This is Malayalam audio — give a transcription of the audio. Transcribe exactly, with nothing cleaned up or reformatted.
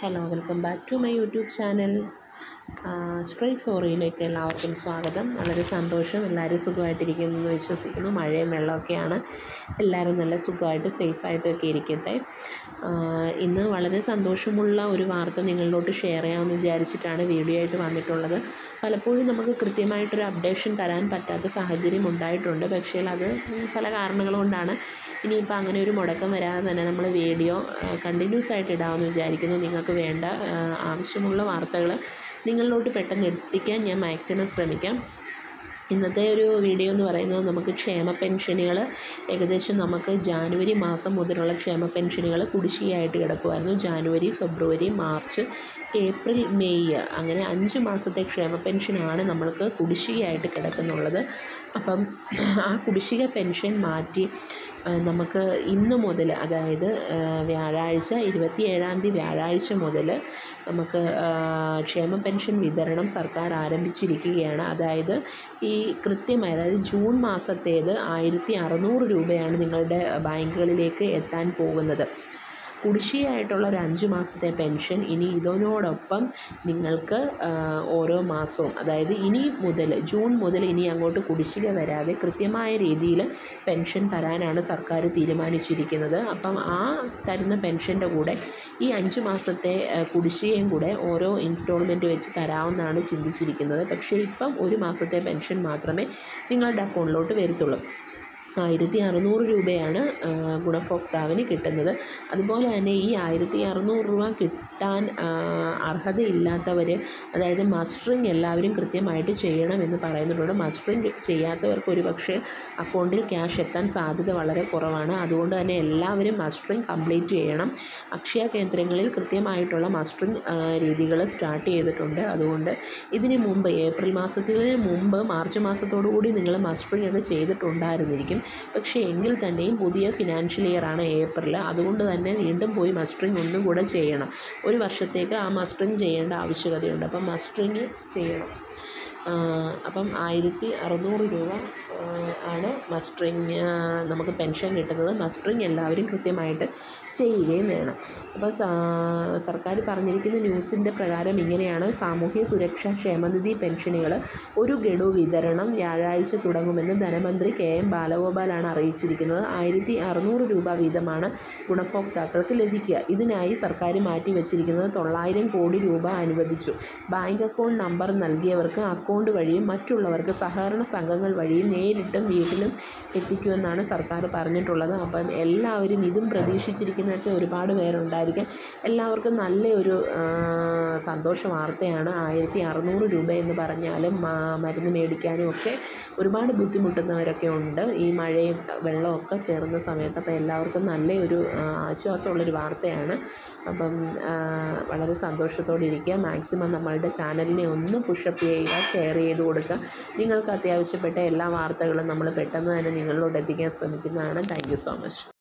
Hello, welcome back to my YouTube channel. Straight ഫോറിയിലേക്ക് എല്ലാവർക്കും സ്വാഗതം. വളരെ സന്തോഷം, എല്ലാവരും സുഖമായിട്ടിരിക്കുന്നു എന്ന് വിശ്വസിക്കുന്നു. മഴയും വെള്ളമൊക്കെയാണ്, എല്ലാവരും നല്ല സുഖമായിട്ട് സേഫായിട്ടൊക്കെ ഇരിക്കട്ടെ. ഇന്ന് വളരെ സന്തോഷമുള്ള ഒരു വാർത്ത നിങ്ങളിലോട്ട് ഷെയർ ചെയ്യാമെന്ന് വിചാരിച്ചിട്ടാണ് വീഡിയോ ആയിട്ട് വന്നിട്ടുള്ളത്. പലപ്പോഴും നമുക്ക് കൃത്യമായിട്ടൊരു അപ്ഡേഷൻ തരാൻ പറ്റാത്ത സാഹചര്യം ഉണ്ടായിട്ടുണ്ട്. പക്ഷേ അത് പല കാരണങ്ങൾ കൊണ്ടാണ് ഇനിയിപ്പോൾ അങ്ങനെ ഒരു മുടക്കം വരാതെ തന്നെ നമ്മൾ വീഡിയോ കണ്ടിന്യൂസ് ആയിട്ട് ഇടാമെന്ന് വിചാരിക്കുന്നു. നിങ്ങൾക്ക് വേണ്ട ആവശ്യമുള്ള വാർത്തകൾ നിങ്ങളിലോട്ട് പെട്ടെന്ന് എത്തിക്കാൻ ഞാൻ മാക്സിമം ശ്രമിക്കാം. ഇന്നത്തെ ഒരു വീഡിയോ എന്ന് പറയുന്നത് നമുക്ക് ക്ഷേമ പെൻഷനുകൾ ഏകദേശം നമുക്ക് ജാനുവരി മാസം മുതലുള്ള ക്ഷേമ പെൻഷനുകൾ കുടിശ്ശികയായിട്ട് കിടക്കുമായിരുന്നു. ജാനുവരി, ഫെബ്രുവരി, മാർച്ച്, ഏപ്രിൽ, മെയ് അങ്ങനെ അഞ്ച് മാസത്തെ ക്ഷേമ പെൻഷനാണ് നമ്മൾക്ക് കുടിശ്ശികയായിട്ട് കിടക്കുന്നുള്ളത്. അപ്പം ആ കുടിശ്ശിക പെൻഷൻ മാറ്റി നമുക്ക് ഇന്ന് മുതൽ, അതായത് വ്യാഴാഴ്ച ഇരുപത്തി ഏഴാം തീയതി വ്യാഴാഴ്ച മുതൽ നമുക്ക് ക്ഷേമ പെൻഷൻ വിതരണം സർക്കാർ ആരംഭിച്ചിരിക്കുകയാണ്. അതായത് ഈ കൃത്യമായി, അതായത് ജൂൺ മാസത്തേത് ആയിരത്തി അറുന്നൂറ് രൂപയാണ് നിങ്ങളുടെ ബാങ്കുകളിലേക്ക് എത്താൻ പോകുന്നത്. കുടിശ്ശികയായിട്ടുള്ള ഒരു അഞ്ച് മാസത്തെ പെൻഷൻ ഇനി ഇതിനോടൊപ്പം നിങ്ങൾക്ക് ഓരോ മാസവും, അതായത് ഇനി മുതൽ ജൂൺ മുതൽ ഇനി അങ്ങോട്ട് കുടിശ്ശിക വരാതെ കൃത്യമായ രീതിയിൽ പെൻഷൻ തരാനാണ് സർക്കാർ തീരുമാനിച്ചിരിക്കുന്നത്. അപ്പം ആ തരുന്ന പെൻഷൻ്റെ കൂടെ ഈ അഞ്ച് മാസത്തെ കുടിശ്ശികയും കൂടെ ഓരോ ഇൻസ്റ്റാൾമെൻറ്റ് വെച്ച് തരാമെന്നാണ് ചിന്തിച്ചിരിക്കുന്നത്. പക്ഷേ ഇപ്പം ഒരു മാസത്തെ പെൻഷൻ മാത്രമേ നിങ്ങളുടെ അക്കൗണ്ടിലോട്ട് വരത്തുള്ളൂ. ആയിരത്തി അറുന്നൂറ് രൂപയാണ് ഗുണഭോക്താവിന് കിട്ടുന്നത്. അതുപോലെ തന്നെ ഈ ആയിരത്തി അറുന്നൂറ് രൂപ കിട്ടാൻ അർഹതയില്ലാത്തവർ, അതായത് മസ്റ്ററിങ് എല്ലാവരും കൃത്യമായിട്ട് ചെയ്യണമെന്ന് പറയുന്നുണ്ട്. മസ്റ്ററിങ് ചെയ്യാത്തവർക്ക് ഒരു പക്ഷേ അക്കൗണ്ടിൽ ക്യാഷ് എത്താൻ സാധ്യത വളരെ കുറവാണ്. അതുകൊണ്ട് തന്നെ എല്ലാവരും മസ്റ്ററിങ് കംപ്ലീറ്റ് ചെയ്യണം. അക്ഷയ കേന്ദ്രങ്ങളിൽ കൃത്യമായിട്ടുള്ള മസ്റ്ററിങ് രീതികൾ സ്റ്റാർട്ട് ചെയ്തിട്ടുണ്ട്. അതുകൊണ്ട് ഇതിന് മുമ്പ്, ഏപ്രിൽ മാസത്തിന് മുമ്പ് മാർച്ച് മാസത്തോടു കൂടി നിങ്ങൾ മസ്റ്ററിങ് ഒക്കെ ചെയ്തിട്ടുണ്ടായിരുന്നിരിക്കും. പക്ഷേ എങ്കിൽ തന്നെയും പുതിയ ഫിനാൻഷ്യൽ ഇയറാണ് ഏപ്രിൽ. അതുകൊണ്ട് തന്നെ വീണ്ടും പോയി മസ്റ്ററിങ് ഒന്നും കൂടെ ചെയ്യണം. ഒരു വർഷത്തേക്ക് ആ മസ്റ്ററിങ് ചെയ്യേണ്ട ആവശ്യകതയുണ്ട്. അപ്പം മസ്റ്ററിങ് ചെയ്യണം. അപ്പം ആയിരത്തി അറുന്നൂറ് രൂപ ആണ് മസ്റ്ററിങ് നമുക്ക് പെൻഷൻ കിട്ടുന്നത്. മസ്റ്ററിങ് എല്ലാവരും കൃത്യമായിട്ട് ചെയ്യുകയും വേണം. അപ്പോൾ സർക്കാർ പറഞ്ഞിരിക്കുന്ന ന്യൂസിൻ്റെ പ്രകാരം ഇങ്ങനെയാണ്: സാമൂഹ്യ സുരക്ഷാ ക്ഷേമനിധി പെൻഷനുകൾ ഒരു ഗഡു വിതരണം വ്യാഴാഴ്ച തുടങ്ങുമെന്ന് ധനമന്ത്രി കെ എം ബാലഗോപാലാണ് അറിയിച്ചിരിക്കുന്നത്. ആയിരത്തി അറുന്നൂറ് രൂപ വീതമാണ് ഗുണഭോക്താക്കൾക്ക് ലഭിക്കുക. ഇതിനായി സർക്കാർ മാറ്റിവെച്ചിരിക്കുന്നത് തൊള്ളായിരം കോടി രൂപ അനുവദിച്ചു. ബാങ്ക് അക്കൗണ്ട് നമ്പർ നൽകിയവർക്ക് അക്കൗണ്ട് വഴിയും മറ്റുള്ളവർക്ക് സഹകരണ സംഘങ്ങൾ വഴിയും നേരിട്ടും വീട്ടിലും എത്തിക്കുമെന്നാണ് സർക്കാർ പറഞ്ഞിട്ടുള്ളത്. അപ്പം എല്ലാവരും ഇതും പ്രതീക്ഷിച്ചിരിക്കുന്നതൊക്കെ ഒരുപാട് പേരുണ്ടായിരിക്കും. എല്ലാവർക്കും നല്ലൊരു സന്തോഷ വാർത്തയാണ്. ആയിരത്തി അറുന്നൂറ് രൂപ എന്ന് പറഞ്ഞാലും മരുന്ന് മേടിക്കാനും ഒക്കെ ഒരുപാട് ബുദ്ധിമുട്ടുന്നവരൊക്കെ ഉണ്ട് ഈ മഴയും വെള്ളമൊക്കെ കയറുന്ന സമയത്ത്. അപ്പോൾ എല്ലാവർക്കും നല്ലൊരു ആശ്വാസമുള്ളൊരു വാർത്തയാണ്. അപ്പം വളരെ സന്തോഷത്തോടെ ഇരിക്കുക. മാക്സിമം നമ്മളുടെ ചാനലിനെ ഒന്ന് പുഷപ്പ് ചെയ്യുക, ഷെയർ ചെയ്ത് കൊടുക്കുക. നിങ്ങൾക്ക് അത്യാവശ്യപ്പെട്ട എല്ലാ വാർത്തകളും നമ്മൾ പെട്ടെന്ന് തന്നെ നിങ്ങളിലോട്ട് എത്തിക്കാൻ ശ്രമിക്കുന്നതാണ്. Thank you so much.